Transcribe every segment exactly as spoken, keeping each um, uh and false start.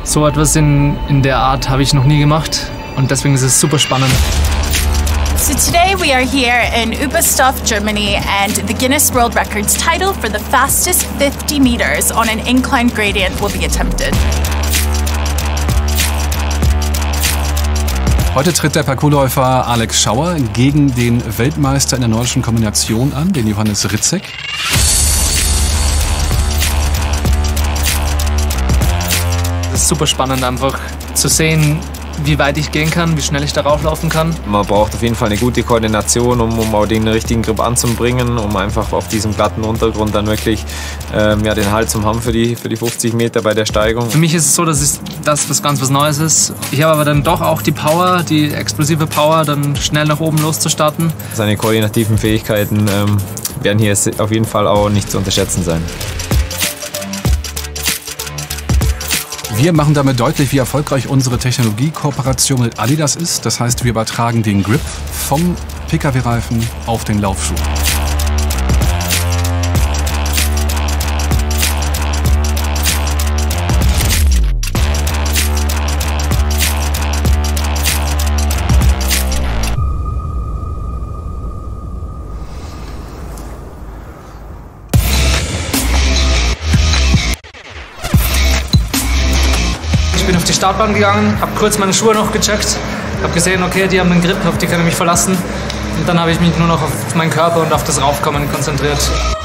So etwas in, in der Art habe ich noch nie gemacht und deswegen ist es super spannend. So today we are here in Oberstdorf, Germany, and the Guinness World Records title for the fastest fifty meters on an incline gradient will be attempted. Heute tritt der Parkourläufer Alex Schauer gegen den Weltmeister in der nordischen Kombination an, den Johannes Ritzek. Es ist super spannend einfach zu sehen, wie weit ich gehen kann, wie schnell ich darauf laufen kann. Man braucht auf jeden Fall eine gute Koordination, um, um auch den richtigen Grip anzubringen, um einfach auf diesem glatten Untergrund dann wirklich ähm, ja, den Halt zu haben für die, für die fünfzig Meter bei der Steigung. Für mich ist es so, dass es, dass das ganz was Neues ist. Ich habe aber dann doch auch die Power, die explosive Power, dann schnell nach oben loszustarten. Seine koordinativen Fähigkeiten ähm, werden hier auf jeden Fall auch nicht zu unterschätzen sein. Wir machen damit deutlich, wie erfolgreich unsere Technologiekooperation mit Adidas ist. Das heißt, wir übertragen den Grip vom Pkw-Reifen auf den Laufschuh. Ich bin auf die Startbahn gegangen, habe kurz meine Schuhe noch gecheckt, habe gesehen, okay, die haben einen Grip, auf die kann ich mich verlassen. Und dann habe ich mich nur noch auf meinen Körper und auf das Raufkommen konzentriert.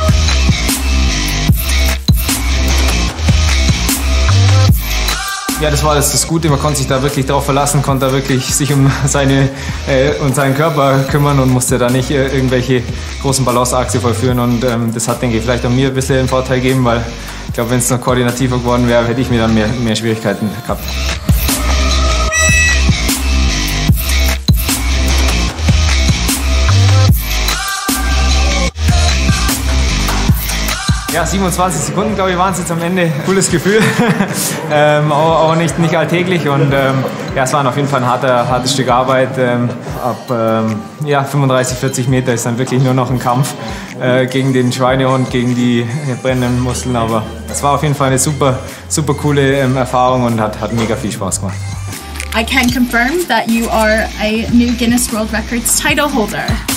Ja, das war das, das Gute, man konnte sich da wirklich darauf verlassen, konnte da wirklich sich um seine äh, und seinen Körper kümmern und musste da nicht äh, irgendwelche großen Balanceakte vollführen. Und ähm, das hat, denke ich, vielleicht auch mir ein bisschen einen Vorteil gegeben, weil ich glaube, wenn es noch koordinativer geworden wäre, hätte ich mir dann mehr, mehr Schwierigkeiten gehabt. Ja, siebenundzwanzig Sekunden, glaube ich, waren es jetzt am Ende. Cooles Gefühl, ähm, auch, auch nicht, nicht alltäglich. Und ähm, ja, es war auf jeden Fall ein harter, hartes Stück Arbeit. Ähm, ab ähm, ja, fünfunddreißig, vierzig Meter ist dann wirklich nur noch ein Kampf äh, gegen den Schweinehund, gegen die äh, brennenden Muskeln. Aber es war auf jeden Fall eine super, super coole ähm, Erfahrung und hat, hat mega viel Spaß gemacht. I can confirm that you are a new Guinness World Records title holder.